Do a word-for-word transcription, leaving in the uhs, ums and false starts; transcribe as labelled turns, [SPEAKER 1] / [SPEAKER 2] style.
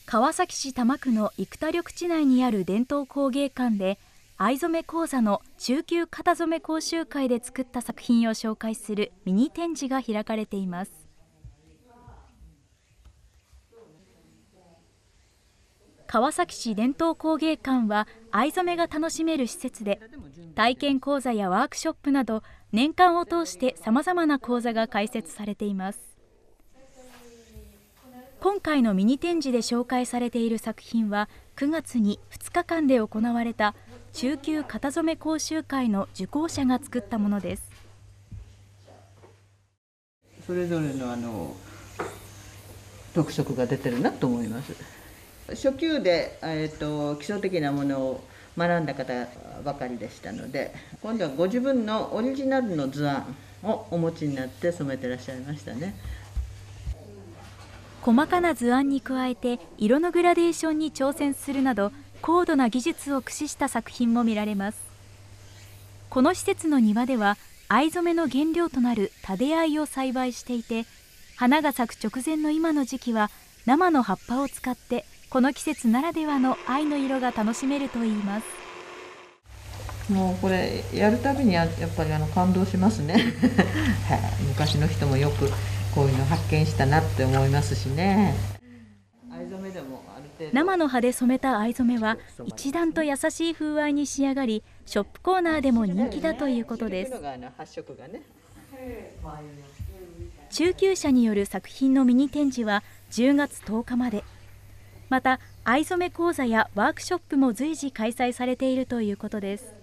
[SPEAKER 1] 川崎市多摩区の生田緑地内にある伝統工芸館で藍染め講座の中級型染め講習会で作った作品を紹介するミニ展示が開かれています。川崎市伝統工芸館は藍染めが楽しめる施設で、体験講座やワークショップなど年間を通してさまざまな講座が開設されています。今回のミニ展示で紹介されている作品はくがつにふつかかんで行われた中級型染め講習会の受講者が作ったものです。
[SPEAKER 2] それぞれのあの特色が出てるなと思います。初級で、えーと、基礎的なものを学んだ方ばかりでしたので、今度はご自分のオリジナルの図案をお持ちになって染めてらっしゃいましたね。
[SPEAKER 1] 細かな図案に加えて色のグラデーションに挑戦するなど高度な技術を駆使した作品も見られます。この施設の庭では藍染めの原料となるタデアイを栽培していて、花が咲く直前の今の時期は生の葉っぱを使ってこの季節ならではの藍の色が楽しめるといいます。
[SPEAKER 2] もうこれやるたびにやっぱりあの感動しますね昔の人もよくこういうの発見したなって思いますしね。
[SPEAKER 1] 生の葉で染めた藍染めは一段と優しい風合いに仕上がり、ショップコーナーでも人気だということです。中級者による作品のミニ展示はじゅうがつとおかまで。また藍染め講座やワークショップも随時開催されているということです。